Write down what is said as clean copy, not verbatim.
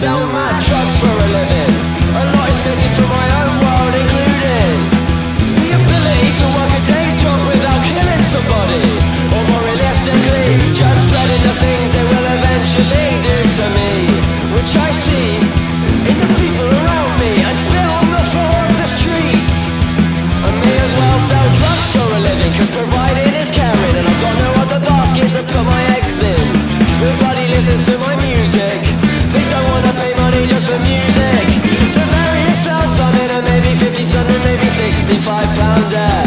sell mad drugs for a living. A lot is missing from my own world, including the ability to work a day job without killing somebody, or more realistically, just dreading the things they will eventually do to me, which I see in the people around me and spill on the floor of the streets. I may as well sell drugs for a living, cause providing is caring, and I've got no other baskets to put my eggs in. Nobody listens to my music, they don't wanna pay money just for music. To various sounds I'm in a maybe 50 cent and maybe £65 ad.